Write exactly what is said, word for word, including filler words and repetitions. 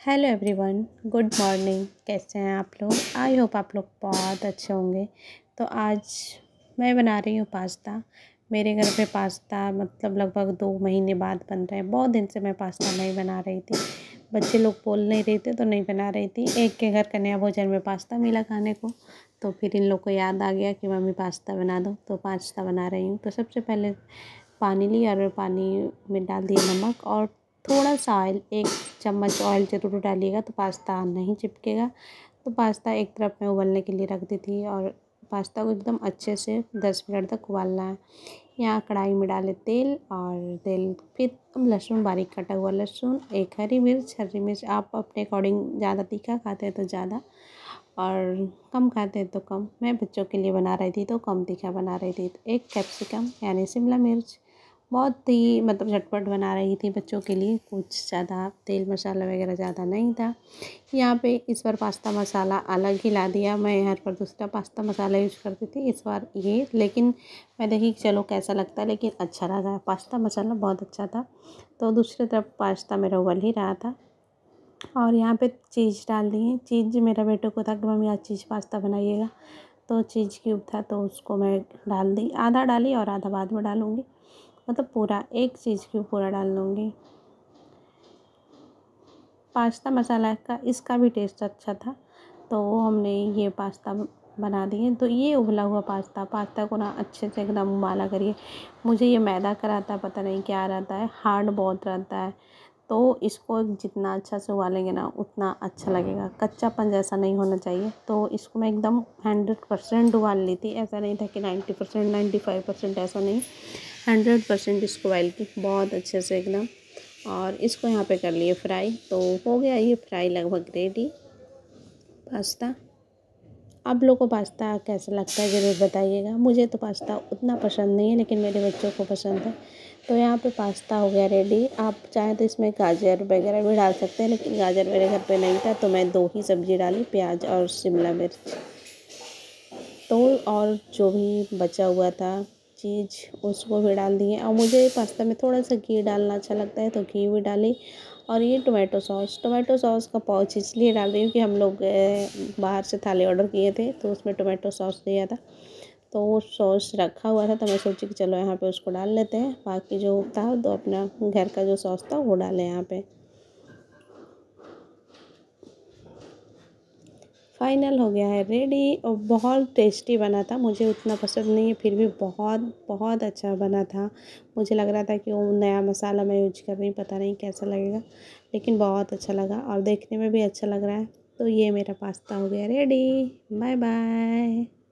Hello everyone, good morning. कैसे हैं आप लोग? आई होप आप लोग बहुत अच्छे होंगे। तो आज मैं बना रही हूँ पास्ता। मेरे घर पे पास्ता मतलब लगभग दो महीने बाद बन रहे हैं। बहुत दिन से मैं पास्ता नहीं बना रही थी, बच्चे लोग बोल नहीं रहे थे तो नहीं बना रही थी। एक के घर कन्या भोजन में पास्ता मिला खाने को, तो फिर इन लोग को याद आ गया कि मम्मी पास्ता बना दो, तो पास्ता बना रही हूँ। तो सबसे पहले पानी ली और पानी में डाल दिया नमक और थोड़ा सा ऑयल, एक चम्मच ऑयल ज़रूर डालिएगा तो पास्ता नहीं चिपकेगा। तो पास्ता एक तरफ में उबलने के लिए रख दी थी और पास्ता को एकदम अच्छे से दस मिनट तक उबालना है। यहाँ कढ़ाई में डाले तेल और तेल फिर लहसुन, बारीक कटा हुआ लहसुन, एक हरी मिर्च। हरी मिर्च आप अपने अकॉर्डिंग ज़्यादा तीखा खाते हैं तो ज़्यादा और कम खाते हैं तो कम। मैं बच्चों के लिए बना रही थी तो कम तीखा बना रही थी। तो एक कैप्सिकम यानी शिमला मिर्च, बहुत ही मतलब झटपट बना रही थी बच्चों के लिए, कुछ ज़्यादा तेल मसाला वगैरह ज़्यादा नहीं था। यहाँ पे इस बार पास्ता मसाला अलग ही ला दिया। मैं यहाँ पर दूसरा पास्ता मसाला यूज़ करती थी, इस बार ये, लेकिन मैं देखी चलो कैसा लगता है, लेकिन अच्छा लगा। पास्ता मसाला बहुत अच्छा था। तो दूसरी तरफ पास्ता मेरा उबल ही रहा था और यहाँ पे चीज़ डाल दिए। चीज़ मेरा बेटे को था कि मम्मी आज चीज़ पास्ता बनाइएगा, तो चीज़ क्यूब था तो उसको मैं डाल दी। आधा डाली और आधा बाद में डालूँगी, मतलब पूरा एक चीज़ क्यूब पूरा डाल दूँगी। पास्ता मसाला का इसका भी टेस्ट अच्छा था, तो हमने ये पास्ता बना दिए। तो ये उबला हुआ पास्ता पास्ता को ना अच्छे से एकदम उबाला करिए। मुझे ये मैदा का रहता है, पता नहीं क्या रहता है, हार्ड बहुत रहता है। तो इसको जितना अच्छा से उबालेंगे ना उतना अच्छा लगेगा, कच्चापन जैसा नहीं होना चाहिए। तो इसको मैं एकदम हंड्रेड परसेंट उबाल ली थी। ऐसा नहीं था कि ninety percent ninety five percent, ऐसा नहीं, हंड्रेड परसेंट इसको बॉइल की बहुत अच्छे से एकदम। और इसको यहाँ पे कर लिए फ्राई। तो हो गया ये फ्राई लगभग रेडी पास्ता। आप लोगों को पास्ता कैसा लगता है ज़रूर बताइएगा। मुझे तो पास्ता उतना पसंद नहीं है, लेकिन मेरे बच्चों को पसंद है। तो यहाँ पे पास्ता हो गया रेडी। आप चाहें तो इसमें गाजर वगैरह भी डाल सकते हैं, लेकिन गाजर मेरे घर पे नहीं था तो मैं दो ही सब्ज़ी डाली, प्याज और शिमला मिर्च। तो और जो भी बचा हुआ था चीज़ उसको भी डाल दिए। और मुझे पास्ता में थोड़ा सा घी डालना अच्छा लगता है तो घी भी डाली। और ये टोमेटो सॉस टोमेटो सॉस का पाउच इसलिए डाल रही हूँ कि हम लोग बाहर से थाली ऑर्डर किए थे तो उसमें टोमेटो सॉस दिया था, तो वो सॉस रखा हुआ था तो मैं सोची कि चलो यहाँ पे उसको डाल लेते हैं। बाकी जो था तो अपना घर का जो सॉस था वो डालें यहाँ पे। फाइनल हो गया है रेडी और बहुत टेस्टी बना था। मुझे उतना पसंद नहीं है, फिर भी बहुत बहुत अच्छा बना था। मुझे लग रहा था कि वो नया मसाला मैं यूज कर रही हूँ, पता नहीं कैसा लगेगा, लेकिन बहुत अच्छा लगा और देखने में भी अच्छा लग रहा है। तो ये मेरा पास्ता हो गया रेडी। Bye bye.